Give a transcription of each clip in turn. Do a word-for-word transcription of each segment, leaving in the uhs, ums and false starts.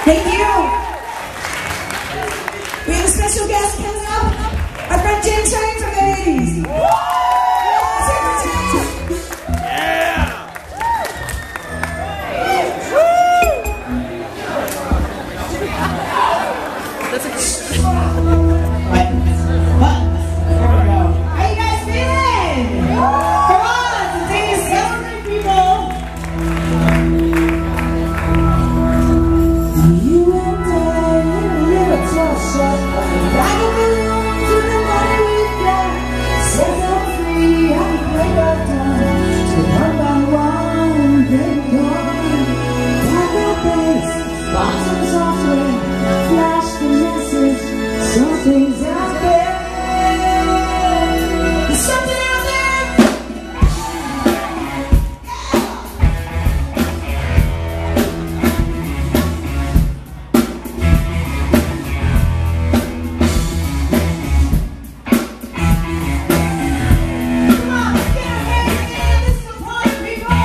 Thank you. We have a special guest coming up. Our friend James Train from the eighties. Something's out there. There's something out there. Come on, get a hand in. This is the party, people.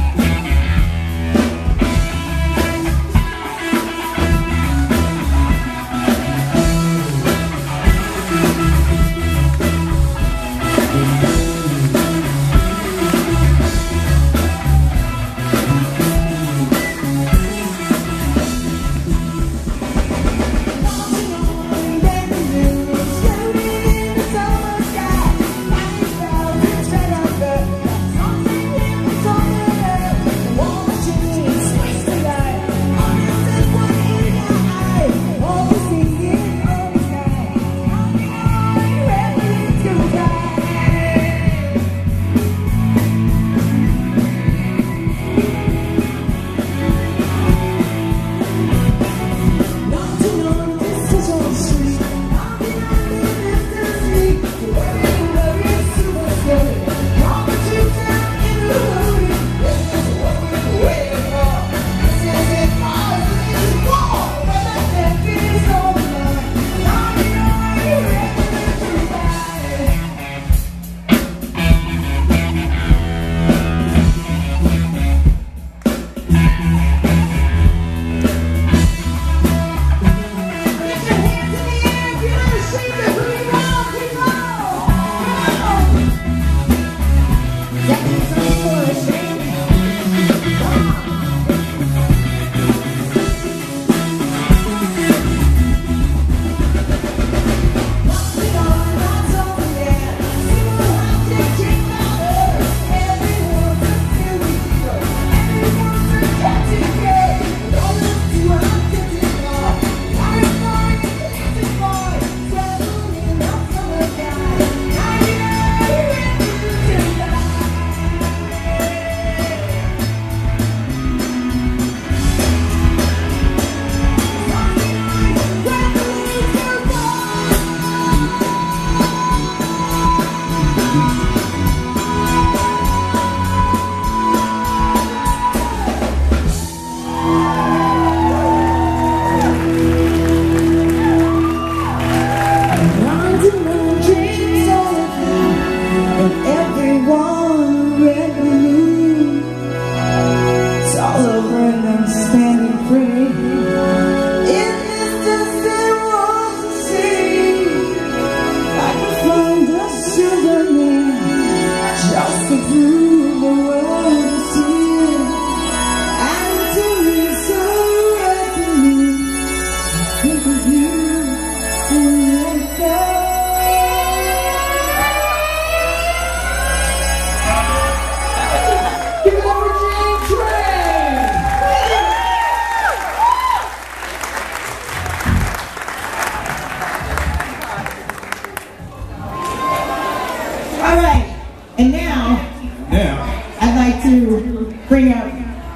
And now, now, I'd like to bring up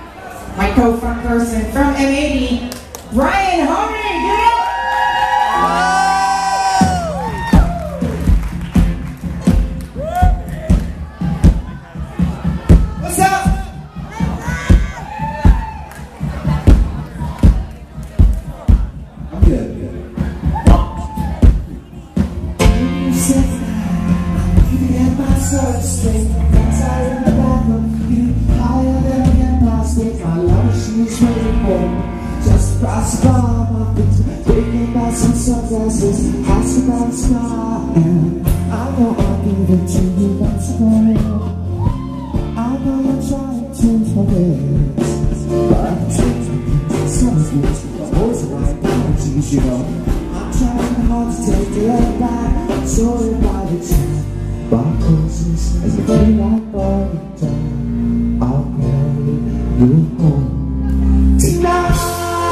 my co-front person from M eighty, Brian Honey. Get up! What's up? I'm good. Straight, outside in the bathroom, you higher than an empire state. My love, she was waiting for me. Just Cross the bar, my feet, taking out some sunglasses, passing out a smile, and I know I'll give it to you once more. I know you're trying to forget, but I'm taking some of it. The voice of my apologies, you know. I'm trying hard to take the other back, sorry about the truth. My closest as a thing I thought it done. I'll carry you home tonight.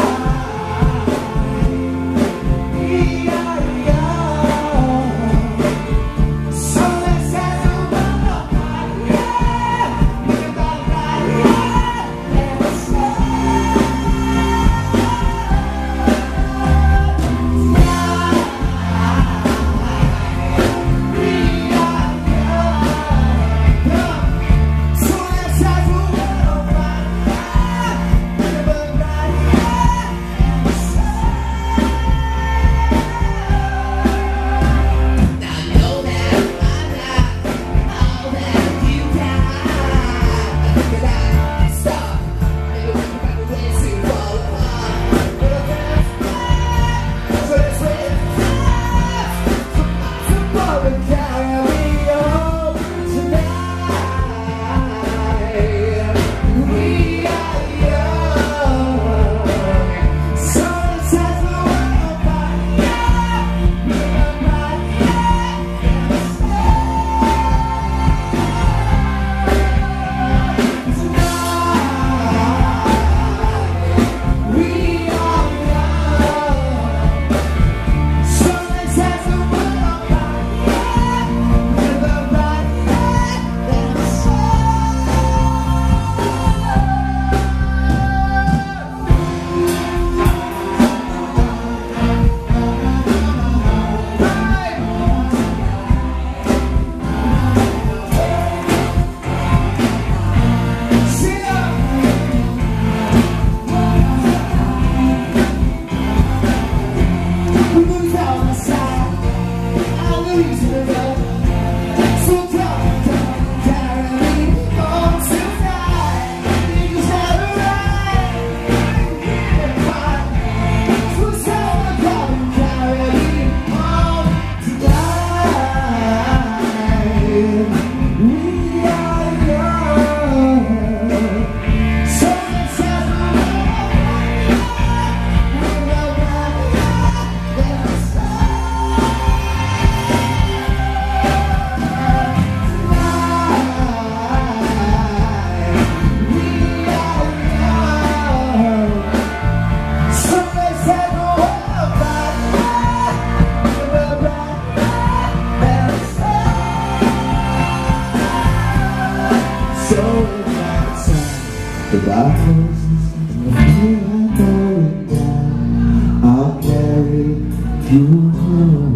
The battles and the fear I'm going down, I'll carry you home.